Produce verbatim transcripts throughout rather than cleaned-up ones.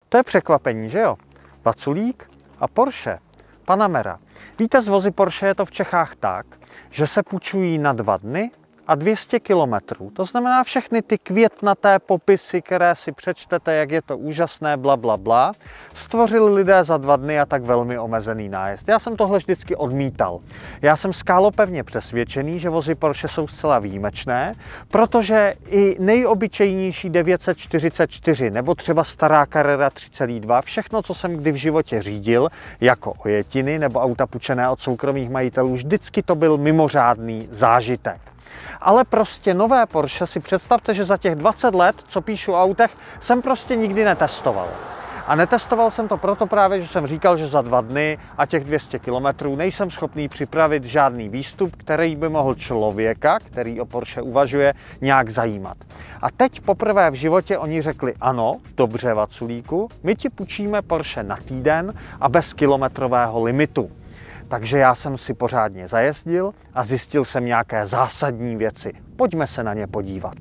To je překvapení, že jo? Vaculík a Porsche Panamera. Víte, z vozy Porsche je to v Čechách tak, že se půjčují na dva dny a dvě stě kilometrů. To znamená všechny ty květnaté popisy, které si přečtete, jak je to úžasné, bla, bla, bla, stvořili lidé za dva dny a tak velmi omezený nájezd. Já jsem tohle vždycky odmítal. Já jsem skálopevně přesvědčený, že vozy Porsche jsou zcela výjimečné, protože i nejobyčejnější devět set čtyřicet čtyři nebo třeba stará Carrera tři celá dva, všechno, co jsem kdy v životě řídil, jako ojetiny nebo auta půjčené od soukromých majitelů, vždycky to byl mimořádný zážitek. Ale prostě nové Porsche si představte, že za těch dvacet let, co píšu o autech, jsem prostě nikdy netestoval. A netestoval jsem to proto právě, že jsem říkal, že za dva dny a těch dvě stě kilometrů nejsem schopný připravit žádný výstup, který by mohl člověka, který o Porsche uvažuje, nějak zajímat. A teď poprvé v životě oni řekli ano, dobře Vaculíku, my ti půjčíme Porsche na týden a bez kilometrového limitu. Takže já jsem si pořádně zajezdil a zjistil jsem nějaké zásadní věci. Pojďme se na ně podívat.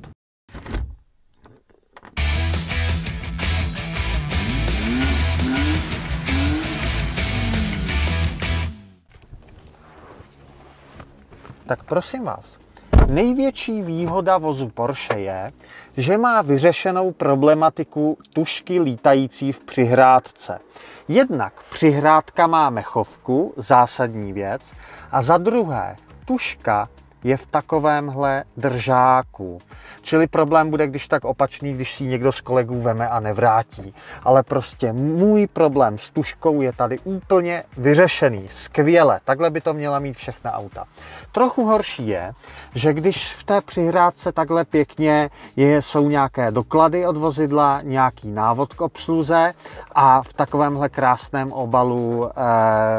Tak prosím vás, největší výhoda vozu Porsche je, že má vyřešenou problematiku tušky lítající v přihrádce. Jednak přihrádka má mechovku, zásadní věc, a za druhé, tuška je v takovémhle držáku. Čili problém bude když tak opačný, když si ji někdo z kolegů veme a nevrátí. Ale prostě můj problém s tuškou je tady úplně vyřešený. Skvěle. Takhle by to měla mít všechna auta. Trochu horší je, že když v té přihrádce takhle pěkně je, jsou nějaké doklady od vozidla, nějaký návod k obsluze a v takovémhle krásném obalu e,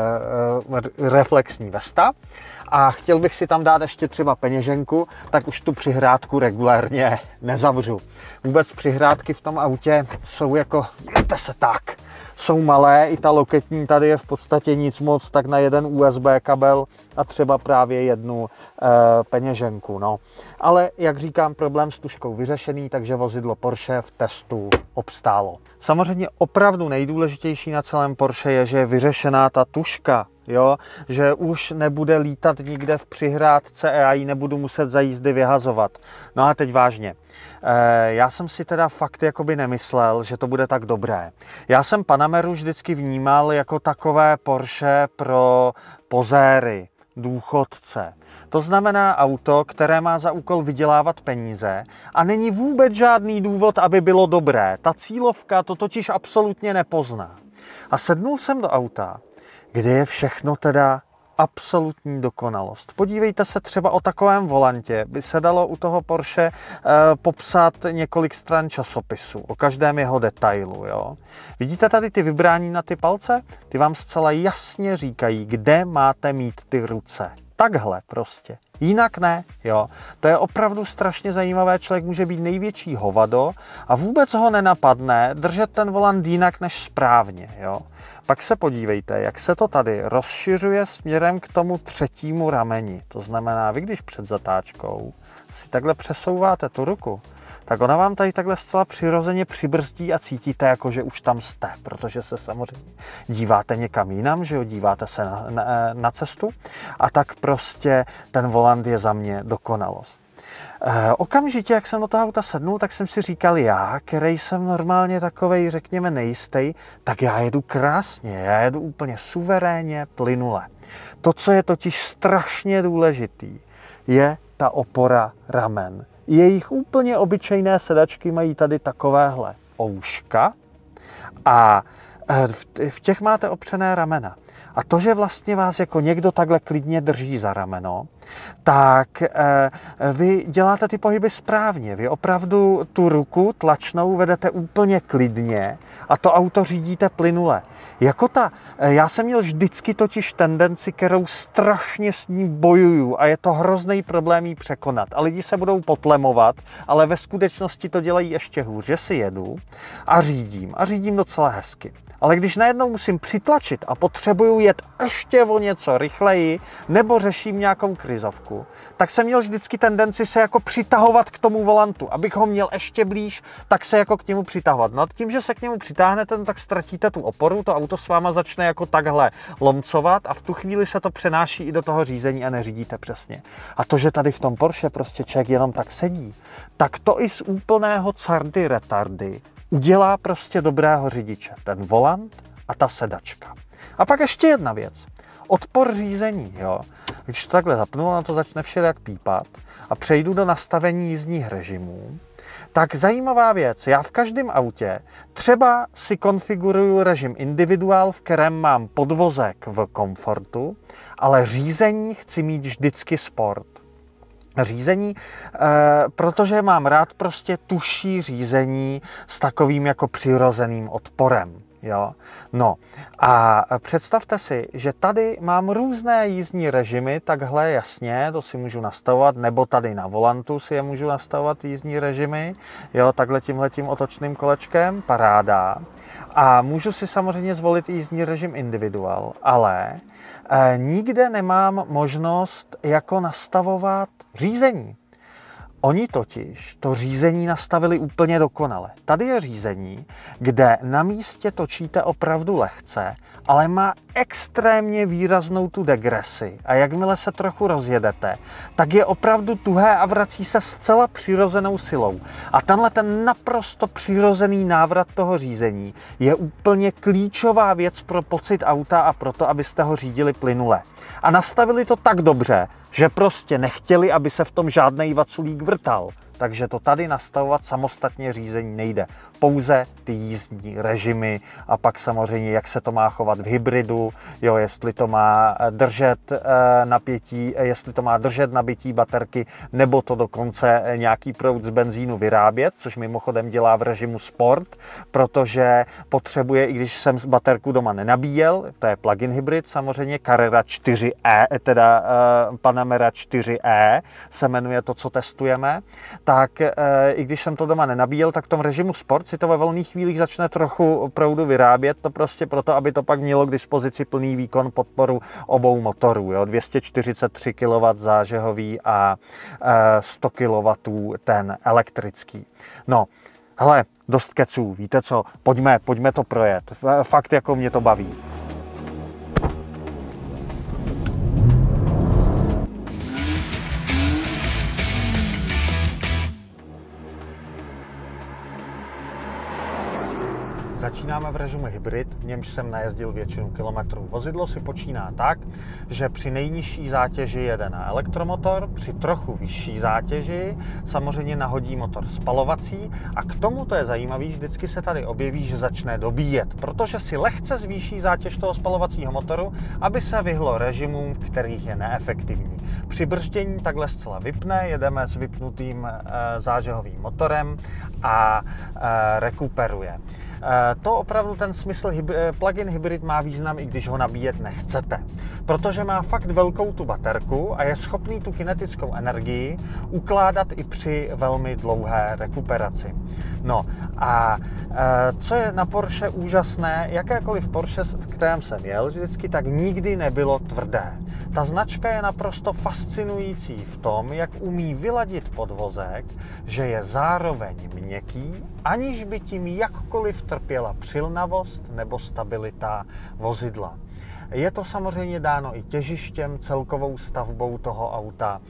e, reflexní vesta, a chtěl bych si tam dát ještě třeba peněženku, tak už tu přihrádku regulérně nezavřu. Vůbec přihrádky v tom autě jsou jako, dívejte se tak, jsou malé, i ta loketní tady je v podstatě nic moc, tak na jeden U S B kabel a třeba právě jednu e, peněženku. No. Ale jak říkám, problém s tuškou vyřešený, takže vozidlo Porsche v testu obstálo. Samozřejmě opravdu nejdůležitější na celém Porsche je, že je vyřešená ta tuška. Jo, že už nebude lítat nikde v přihrádce a já ji nebudu muset za jízdy vyhazovat. No a teď vážně. E, já jsem si teda fakt jakoby nemyslel, že to bude tak dobré. Já jsem Panameru vždycky vnímal jako takové Porsche pro pozéry, důchodce. To znamená auto, které má za úkol vydělávat peníze a není vůbec žádný důvod, aby bylo dobré. Ta cílovka to totiž absolutně nepozná. A sednul jsem do auta, kde je všechno teda absolutní dokonalost. Podívejte se, třeba o takovém volantě by se dalo u toho Porsche e, popsat několik stran časopisu, o každém jeho detailu. Jo? Vidíte tady ty vybrání na ty palce? Ty vám zcela jasně říkají, kde máte mít ty ruce. Takhle prostě. Jinak ne, jo. To je opravdu strašně zajímavé. Člověk může být největší hovado a vůbec ho nenapadne držet ten volant jinak než správně, jo. Pak se podívejte, jak se to tady rozšiřuje směrem k tomu třetímu rameni. To znamená, vy když před zatáčkou si takhle přesouváte tu ruku, tak ona vám tady takhle zcela přirozeně přibrzdí a cítíte, jako že už tam jste, protože se samozřejmě díváte někam jinam, že jo, díváte se na, na, na cestu a tak prostě ten volant je za mě dokonalost. E, okamžitě, jak jsem do toho auta sednul, tak jsem si říkal, já, který jsem normálně takovej, řekněme, nejistý, tak já jedu krásně, já jedu úplně suverénně, plynule. To, co je totiž strašně důležitý, je ta opora ramen. Jejich úplně obyčejné sedačky mají tady takovéhle ouška a v těch máte opřené ramena. A to, že vlastně vás jako někdo takhle klidně drží za rameno, tak eh, vy děláte ty pohyby správně. Vy opravdu tu ruku tlačnou vedete úplně klidně a to auto řídíte plynule. Jako ta, eh, já jsem měl vždycky totiž tendenci, kterou strašně s ní bojuju a je to hrozný problém jí překonat. A lidi se budou potlemovat, ale ve skutečnosti to dělají ještě hůř, že si jedu a řídím. A řídím docela hezky. Ale když najednou musím přitlačit a potřebuju potřebuju jet ještě o něco rychleji nebo řeším nějakou krizovku, tak jsem měl vždycky tendenci se jako přitahovat k tomu volantu. Abych ho měl ještě blíž, tak se jako k němu přitahovat. No tím, že se k němu přitáhnete, no, tak ztratíte tu oporu, to auto s váma začne jako takhle lomcovat a v tu chvíli se to přenáší i do toho řízení a neřídíte přesně. A to, že tady v tom Porsche prostě člověk jenom tak sedí, tak to i z úplného cardy retardy udělá prostě dobrého řidiče. Ten volant a ta sedačka. A pak ještě jedna věc. Odpor řízení, jo. Když to takhle zapnu, ono to začne všelijak pípat a přejdu do nastavení jízdních režimů, tak zajímavá věc. Já v každém autě třeba si konfiguruju režim individuál, v kterém mám podvozek v komfortu, ale řízení chci mít vždycky sport. Řízení, e, protože mám rád prostě tuší řízení s takovým jako přirozeným odporem. Jo? No a představte si, že tady mám různé jízdní režimy, takhle jasně, to si můžu nastavovat, nebo tady na volantu si je můžu nastavovat jízdní režimy, jo, takhle tímhletím otočným kolečkem, paráda. A můžu si samozřejmě zvolit jízdní režim individuál, ale eh, nikde nemám možnost jako nastavovat řízení. Oni totiž to řízení nastavili úplně dokonale. Tady je řízení, kde na místě točíte opravdu lehce, ale má extrémně výraznou tu degresi. A jakmile se trochu rozjedete, tak je opravdu tuhé a vrací se zcela přirozenou silou. A tenhle ten naprosto přirozený návrat toho řízení je úplně klíčová věc pro pocit auta a pro to, abyste ho řídili plynule. A nastavili to tak dobře, že prostě nechtěli, aby se v tom žádnej vaculík vrtal. Takže to tady nastavovat samostatně řízení nejde. Pouze ty jízdní režimy a pak samozřejmě, jak se to má chovat v hybridu, jo, jestli to má držet napětí, jestli to má držet nabití baterky, nebo to dokonce nějaký proud z benzínu vyrábět, což mimochodem dělá v režimu Sport, protože potřebuje, i když jsem baterku doma nenabíjel, to je plug-in hybrid samozřejmě, Carrera čtyři E, teda Panamera čtyři E se jmenuje to, co testujeme, tak e, i když jsem to doma nenabíjel, tak v tom režimu Sport si to ve volných chvílích začne trochu proudu vyrábět, to prostě proto, aby to pak mělo k dispozici plný výkon podporu obou motorů. Jo? dvě stě čtyřicet tři kilowattů zážehový a e, sto kilowattů ten elektrický. No, hele, dost keců, víte co, pojďme, pojďme to projet. Fakt jako mě to baví. Začínáme v režimu hybrid, v němž jsem najezdil většinu kilometrů. Vozidlo si počíná tak, že při nejnižší zátěži jede na elektromotor, při trochu vyšší zátěži samozřejmě nahodí motor spalovací a k tomu, to je zajímavé, vždycky se tady objeví, že začne dobíjet, protože si lehce zvýší zátěž toho spalovacího motoru, aby se vyhlo režimům, v kterých je neefektivní. Při brzdění takhle zcela vypne, jedeme s vypnutým e, zážehovým motorem a e, rekuperuje. To opravdu ten smysl plug-in hybrid má význam, i když ho nabíjet nechcete. Protože má fakt velkou tu baterku a je schopný tu kinetickou energii ukládat i při velmi dlouhé rekuperaci. No a co je na Porsche úžasné, jakékoliv Porsche, v kterém jsem jel vždycky, tak nikdy nebylo tvrdé. Ta značka je naprosto fascinující v tom, jak umí vyladit podvozek, že je zároveň měkký, aniž by tím jakkoliv trpěla přilnavost nebo stabilita vozidla. Je to samozřejmě dáno i těžištěm, celkovou stavbou toho auta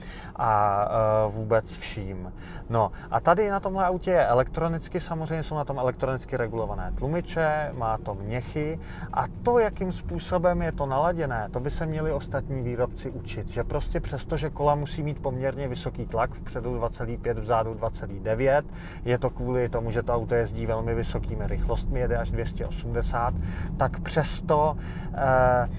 a e, vůbec vším. No a tady na tomhle autě je elektronicky, samozřejmě jsou na tom elektronicky regulované tlumiče, má to měchy a to, jakým způsobem je to naladěné, to by se měli ostatní výrobci učit, že prostě přesto, že kola musí mít poměrně vysoký tlak, vpředu dva celá pět, vzadu dva celá devět, je to kvůli tomu, že to auto jezdí velmi vysokými rychlostmi, jede až dvě stě osmdesát, tak přesto e,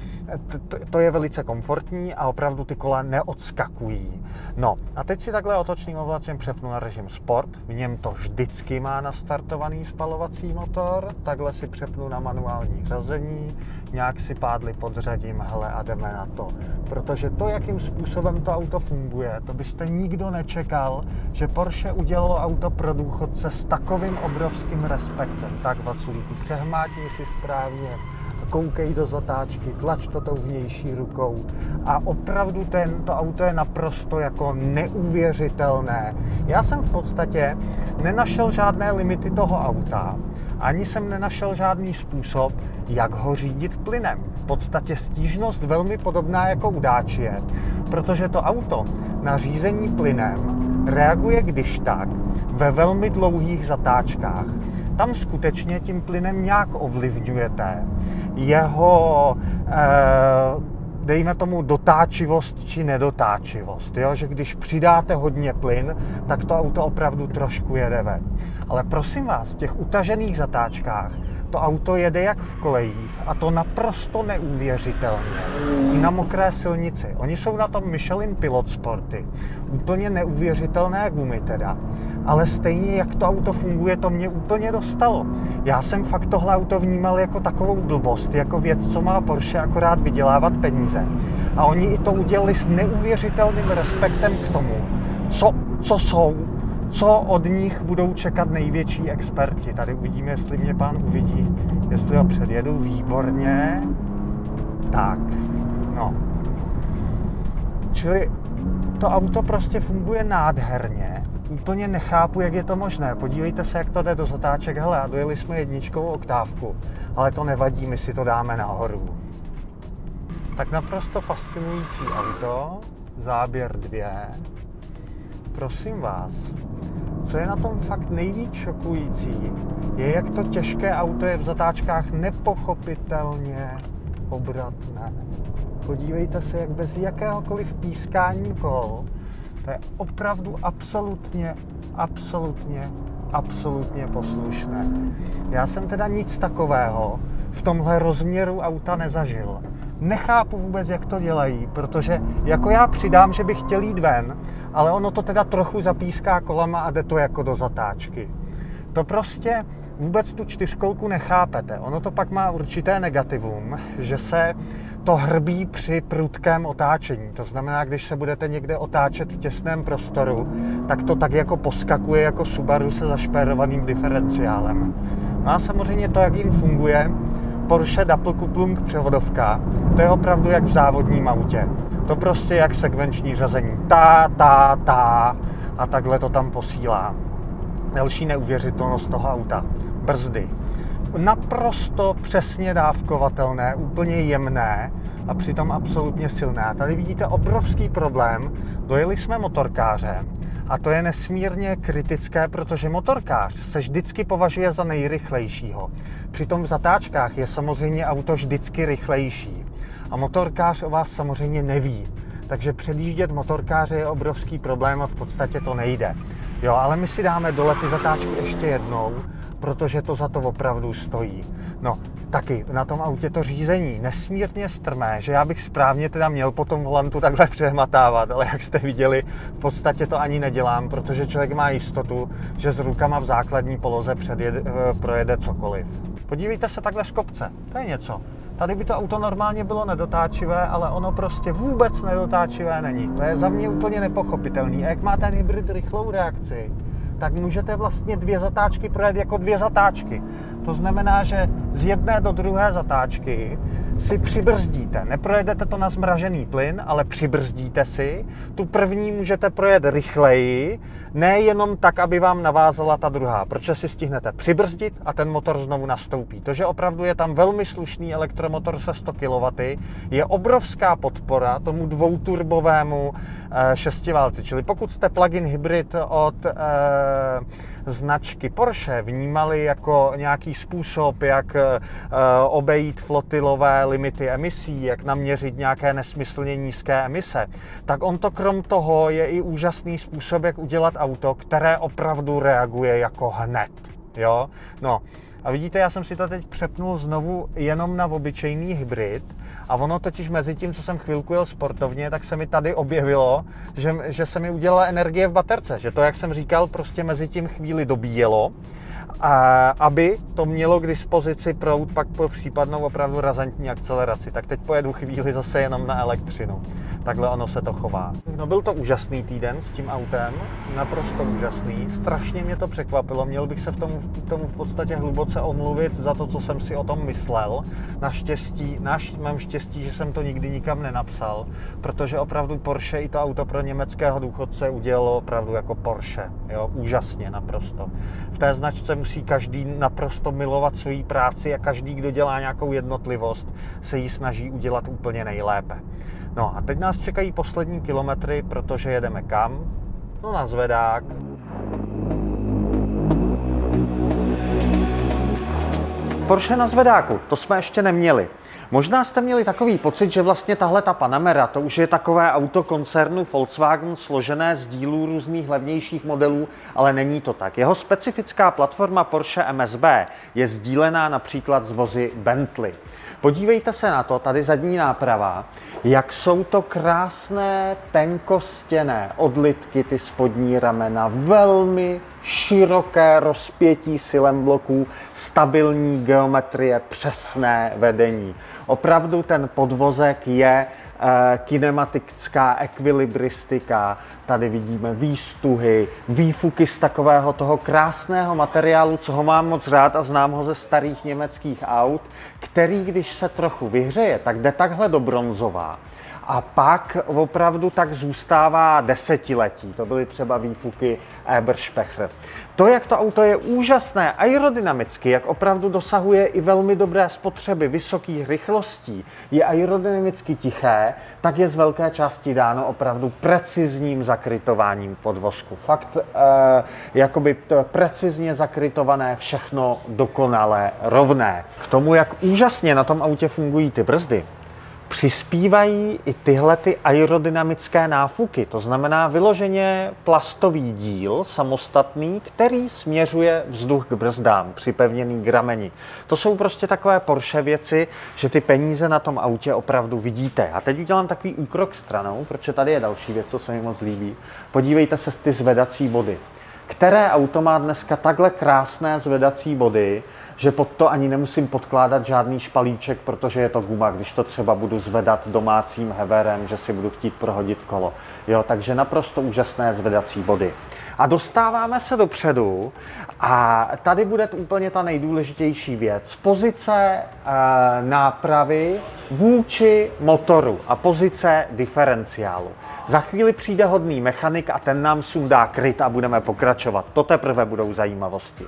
to je velice komfortní a opravdu ty kola neodskakují. No a teď si takhle otočným ovladačem přepnu na režim Sport, v něm to vždycky má nastartovaný spalovací motor, takhle si přepnu na manuální řazení, nějak si pádly podřadím, hele a jdeme na to. Protože to, jakým způsobem to auto funguje, to byste nikdo nečekal, že Porsche udělalo auto pro důchodce s takovým obrovským respektem. Tak, vaculíku, přehmátni si správně nekoukej do zatáčky, tlač to tou vnější rukou. A opravdu ten, to auto je naprosto jako neuvěřitelné. Já jsem v podstatě nenašel žádné limity toho auta, ani jsem nenašel žádný způsob, jak ho řídit plynem. V podstatě stížnost velmi podobná jako u Dacie, protože to auto na řízení plynem reaguje když tak ve velmi dlouhých zatáčkách. Tam skutečně tím plynem nějak ovlivňujete jeho, eh, dejme tomu, dotáčivost či nedotáčivost. Jo? Že když přidáte hodně plyn, tak to auto opravdu trošku jede ven. Ale prosím vás, v těch utažených zatáčkách to auto jede jak v kolejích a to naprosto neuvěřitelně. I na mokré silnici. Oni jsou na tom Michelin Pilot Sporty. Úplně neuvěřitelné gumy teda. Ale stejně, jak to auto funguje, to mě úplně dostalo. Já jsem fakt tohle auto vnímal jako takovou blbost, jako věc, co má Porsche akorát vydělávat peníze. A oni i to udělali s neuvěřitelným respektem k tomu, co, co jsou, co od nich budou čekat největší experti. Tady uvidíme, jestli mě pán uvidí, jestli ho předjedu. Výborně. Tak, no. Čili to auto prostě funguje nádherně. Úplně nechápu, jak je to možné. Podívejte se, jak to jde do zatáček. Hele, a dojeli jsme jedničkovou oktávku, ale to nevadí, my si to dáme nahoru. Tak naprosto fascinující auto. Záběr dvě. Prosím vás, co je na tom fakt nejvíc šokující, je, jak to těžké auto je v zatáčkách nepochopitelně obratné. Podívejte se, jak bez jakéhokoliv pískání kol, to je opravdu absolutně, absolutně, absolutně poslušné. Já jsem teda nic takového v tomhle rozměru auta nezažil. Nechápu vůbec, jak to dělají, protože jako já přidám, že bych chtěl jít ven, ale ono to teda trochu zapíská kolama a jde to jako do zatáčky. To prostě vůbec tu čtyřkolku nechápete. Ono to pak má určité negativum, že se to hrbí při prudkém otáčení. To znamená, když se budete někde otáčet v těsném prostoru, tak to tak jako poskakuje jako Subaru se zašpérovaným diferenciálem. No a samozřejmě to, jak jim funguje Porsche Doppelkupplung převodovka, to je opravdu jak v závodním autě. To prostě jak sekvenční řazení. Ta, ta, ta a takhle to tam posílá. Další neuvěřitelnost toho auta. Brzdy. Naprosto přesně dávkovatelné, úplně jemné a přitom absolutně silné. A tady vidíte obrovský problém. Dojeli jsme motorkáře a to je nesmírně kritické, protože motorkář se vždycky považuje za nejrychlejšího. Přitom v zatáčkách je samozřejmě auto vždycky rychlejší. A motorkář o vás samozřejmě neví. Takže předjíždět motorkáře je obrovský problém a v podstatě to nejde. Jo, ale my si dáme dole ty zatáčky ještě jednou, protože to za to opravdu stojí. No, taky na tom autě to řízení nesmírně strmé, že já bych správně teda měl po tom volantu takhle přehmatávat, ale jak jste viděli, v podstatě to ani nedělám, protože člověk má jistotu, že s rukama v základní poloze předjede, projede cokoliv. Podívejte se takhle z kopce, to je něco. Tady by to auto normálně bylo nedotáčivé, ale ono prostě vůbec nedotáčivé není. To je za mě úplně nepochopitelný. A jak má ten hybrid rychlou reakci, tak můžete vlastně dvě zatáčky projet jako dvě zatáčky. To znamená, že z jedné do druhé zatáčky si přibrzdíte. Neprojedete to na zmražený plyn, ale přibrzdíte si. Tu první můžete projet rychleji, ne jenom tak, aby vám navázala ta druhá, protože si stihnete přibrzdit a ten motor znovu nastoupí. To, že opravdu je tam velmi slušný elektromotor se sto kilowattů, je obrovská podpora tomu dvouturbovému e, šestiválci. Čili pokud jste plug-in hybrid od e, značky Porsche vnímali jako nějaký způsob, jak e, obejít flotilové limity emisí, jak naměřit nějaké nesmyslně nízké emise, tak on to krom toho je i úžasný způsob, jak udělat auto, které opravdu reaguje jako hned. Jo? No. A vidíte, já jsem si to teď přepnul znovu jenom na obyčejný hybrid a ono totiž mezi tím, co jsem chvilku jel sportovně, tak se mi tady objevilo, že, že se mi udělala energie v baterce, že to, jak jsem říkal, prostě mezi tím chvíli dobíjelo a aby to mělo k dispozici proud pak po případnou opravdu razantní akceleraci. Tak teď pojedu chvíli zase jenom na elektřinu. Takhle ono se to chová. No, byl to úžasný týden s tím autem, naprosto úžasný. Strašně mě to překvapilo, měl bych se v tomu, v tomu v podstatě hluboce omluvit za to, co jsem si o tom myslel. Naštěstí, naš, mám štěstí, že jsem to nikdy nikam nenapsal, protože opravdu Porsche i to auto pro německého důchodce udělalo opravdu jako Porsche. Jo, úžasně, naprosto. V té značce musí každý naprosto milovat svoji práci a každý, kdo dělá nějakou jednotlivost, se ji snaží udělat úplně nejlépe. No a teď nás čekají poslední kilometry, protože jedeme kam? No na zvedák. Porsche na zvedáku, to jsme ještě neměli. Možná jste měli takový pocit, že vlastně tahle ta Panamera, to už je takové auto koncernu Volkswagen složené z dílů různých levnějších modelů, ale není to tak. Jeho specifická platforma Porsche M S B je sdílená například z vozy Bentley. Podívejte se na to, tady zadní náprava, jak jsou to krásné tenkostěné odlitky, ty spodní ramena, velmi široké rozpětí silem bloků, stabilní geometrie, přesné vedení. Opravdu ten podvozek je e, kinematická ekvilibristika, tady vidíme výstuhy, výfuky z takového toho krásného materiálu, co ho mám moc rád a znám ho ze starých německých aut, který, když se trochu vyhřeje, tak jde takhle do bronzová. A pak opravdu tak zůstává desetiletí. To byly třeba výfuky Eberspecher. To, jak to auto je úžasné aerodynamicky, jak opravdu dosahuje i velmi dobré spotřeby vysokých rychlostí, je aerodynamicky tiché, tak je z velké části dáno opravdu precizním zakrytováním podvozku. Fakt eh, jakoby to precizně zakrytované, všechno dokonale rovné. K tomu, jak úžasně na tom autě fungují ty brzdy, přispívají i tyhle ty aerodynamické náfuky, to znamená vyloženě plastový díl samostatný, který směřuje vzduch k brzdám, připevněný k rameni. To jsou prostě takové Porsche věci, že ty peníze na tom autě opravdu vidíte. A teď udělám takový úkrok stranou, protože tady je další věc, co se mi moc líbí. Podívejte se ty zvedací body. Které auto má dneska takhle krásné zvedací body, že pod to ani nemusím podkládat žádný špalíček, protože je to guma, když to třeba budu zvedat domácím heverem, že si budu chtít prohodit kolo. Jo, takže naprosto úžasné zvedací body. A dostáváme se dopředu a tady bude úplně ta nejdůležitější věc. Pozice e, nápravy vůči motoru a pozice diferenciálu. Za chvíli přijde hodný mechanik a ten nám sundá kryt a budeme pokračovat. To teprve budou zajímavosti.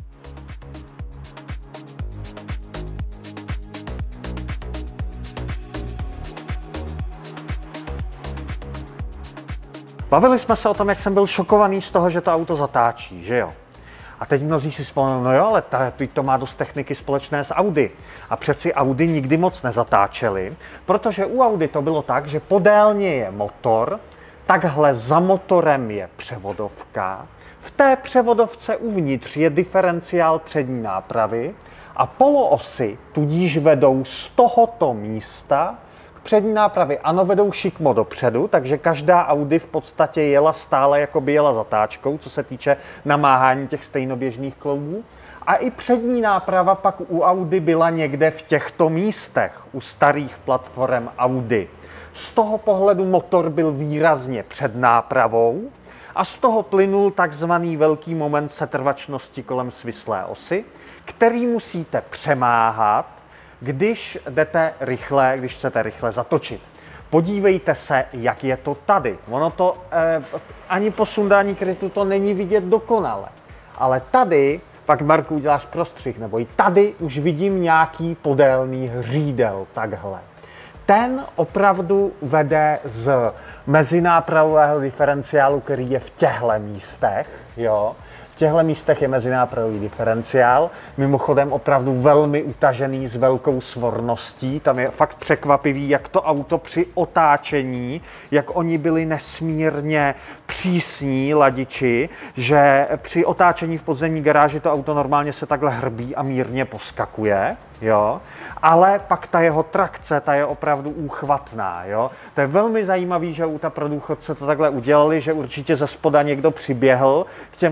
Bavili jsme se o tom, jak jsem byl šokovaný z toho, že to auto zatáčí, že jo? A teď mnozí si vzpomněli, no jo, ale to má dost techniky společné s Audi. A přeci Audi nikdy moc nezatáčeli, protože u Audi to bylo tak, že podélně je motor, takhle za motorem je převodovka, v té převodovce uvnitř je diferenciál přední nápravy a poloosy tudíž vedou z tohoto místa přední nápravy. Ano, vedou šikmo dopředu, takže každá Audi v podstatě jela stále, jako by jela zatáčkou, co se týče namáhání těch stejnoběžných kloubů. A i přední náprava pak u Audi byla někde v těchto místech, u starých platform Audi. Z toho pohledu motor byl výrazně před nápravou a z toho plynul takzvaný velký moment setrvačnosti kolem svislé osy, který musíte přemáhat, když jdete rychle, když chcete rychle zatočit. Podívejte se, jak je to tady. Ono to eh, ani po sundání krytu to není vidět dokonale. Ale tady, pak Marku uděláš prostřih, nebo i tady už vidím nějaký podélný hřídel, takhle. Ten opravdu vede z mezinápravového diferenciálu, který je v těchto místech, jo. V těchto místech je mezinápravový diferenciál, mimochodem opravdu velmi utažený s velkou svorností. Tam je fakt překvapivý, jak to auto při otáčení, jak oni byli nesmírně přísní ladiči, že při otáčení v podzemní garáži to auto normálně se takhle hrbí a mírně poskakuje. Jo? Ale pak ta jeho trakce, ta je opravdu úchvatná. Jo? To je velmi zajímavý, že u ta pro důchodce to takhle udělali, že určitě ze spoda někdo přiběhl k těm ladičům.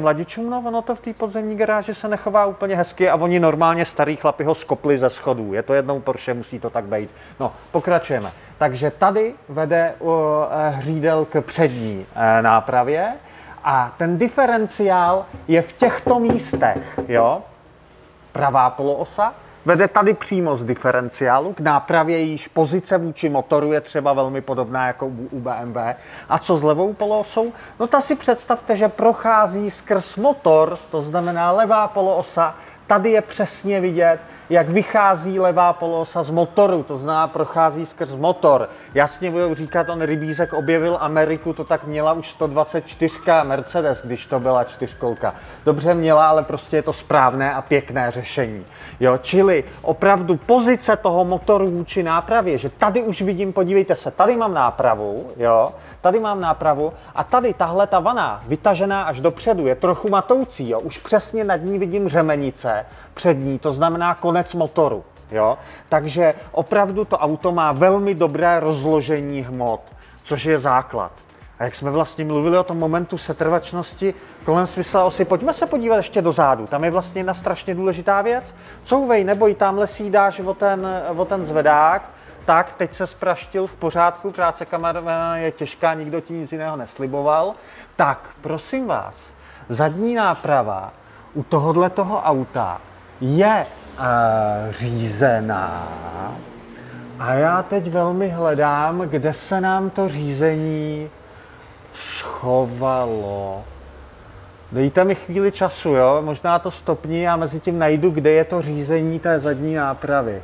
no, ono to v té podzemní garáži se nechová úplně hezky a oni normálně starý chlapi ho skopli ze schodů. Je to jednou Porsche, musí to tak být. No, pokračujeme. Takže tady vede uh, hřídel k přední uh, nápravě a ten diferenciál je v těchto místech, jo? Pravá poloosa vede tady přímo z diferenciálu k nápravě, jejíž pozice vůči motoru je třeba velmi podobná jako u B M W. A co s levou poloosou? No ta si představte, že prochází skrz motor, to znamená levá poloosa. Tady je přesně vidět, jak vychází levá poloosa z motoru, to znamená prochází skrz motor. Jasně budou říkat, on Rybízek objevil Ameriku, to tak měla už sto dvacet čtyři Mercedes, když to byla čtyřkolka. Dobře měla, ale prostě je to správné a pěkné řešení. Jo, čili opravdu pozice toho motoru vůči nápravě, že tady už vidím, podívejte se, tady mám nápravu, jo, tady mám nápravu a tady tahle ta vana, vytažená až dopředu, je trochu matoucí, jo, už přesně nad ní vidím řemenice přední, to znamená konec motoru. Jo? Takže opravdu to auto má velmi dobré rozložení hmot, což je základ. A jak jsme vlastně mluvili o tom momentu setrvačnosti kolem svislé osy, pojďme se podívat ještě dozadu. Tam je vlastně jedna strašně důležitá věc. Couvej, neboj, tamhle si dáš o ten, o ten zvedák. Tak, teď se spraštil, v pořádku, práce kameramana je těžká, nikdo ti nic jiného nesliboval. Tak, prosím vás, zadní náprava u tohohletoho auta je uh, řízená a já teď velmi hledám, kde se nám to řízení schovalo. Dejte mi chvíli času, jo? Možná to stopni a mezi tím najdu, kde je to řízení té zadní nápravy.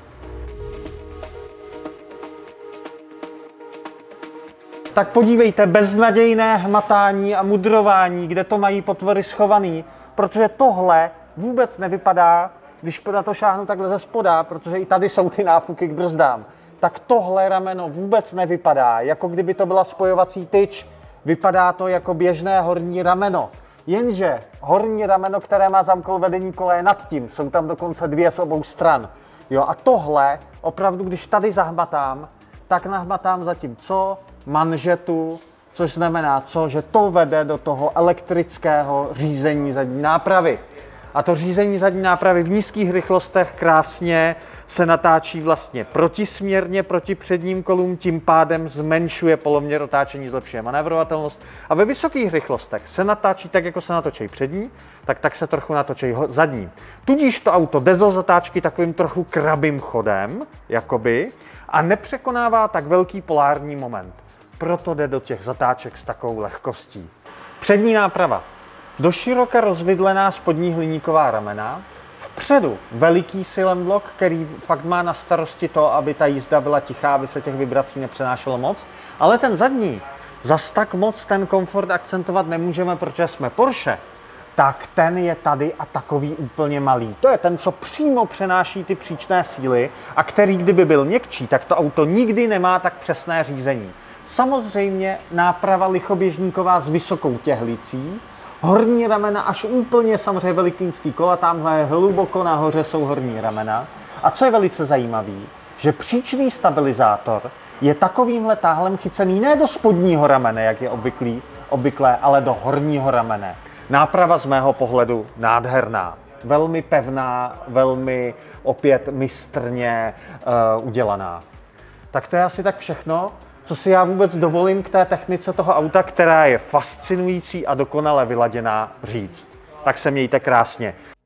Tak podívejte, beznadějné hmatání a mudrování, kde to mají potvory schovaný, protože tohle vůbec nevypadá, když na to šáhnu takhle ze spoda, protože i tady jsou ty náfuky k brzdám, tak tohle rameno vůbec nevypadá, jako kdyby to byla spojovací tyč. Vypadá to jako běžné horní rameno. Jenže horní rameno, které má zamkol vedení kola, je nad tím. Jsou tam dokonce dvě z obou stran. Jo, a tohle, opravdu, když tady zahmatám, tak nahmatám zatím co? Manžetu, což znamená co? Že to vede do toho elektrického řízení zadní nápravy. A to řízení zadní nápravy v nízkých rychlostech krásně se natáčí vlastně protisměrně proti předním kolům, tím pádem zmenšuje poloměr otáčení, zlepšuje manévrovatelnost. A ve vysokých rychlostech se natáčí tak, jako se natočí přední, tak tak se trochu natočí zadní. Tudíž to auto jde do zatáčky takovým trochu krabým chodem, jakoby, a nepřekonává tak velký polární moment. Proto jde do těch zatáček s takovou lehkostí. Přední náprava. Doširoka rozvidlená spodní hliníková ramena, vpředu veliký silent block, který fakt má na starosti to, aby ta jízda byla tichá, aby se těch vibrací nepřenášelo moc, ale ten zadní, zas tak moc ten komfort akcentovat nemůžeme, protože jsme Porsche, tak ten je tady a takový úplně malý. To je ten, co přímo přenáší ty příčné síly a který, kdyby byl měkčí, tak to auto nikdy nemá tak přesné řízení. Samozřejmě náprava lichoběžníková s vysokou těhlicí, horní ramena až úplně samozřejmě velikínský kola, tamhle hluboko nahoře jsou horní ramena. A co je velice zajímavé, že příčný stabilizátor je takovýmhle táhlem chycený ne do spodního ramene, jak je obvyklý, obvyklé, ale do horního ramene. Náprava z mého pohledu nádherná, velmi pevná, velmi opět mistrně uh, udělaná. Tak to je asi tak všechno, co si já vůbec dovolím k té technice toho auta, která je fascinující a dokonale vyladěná, říct. Tak se mějte krásně.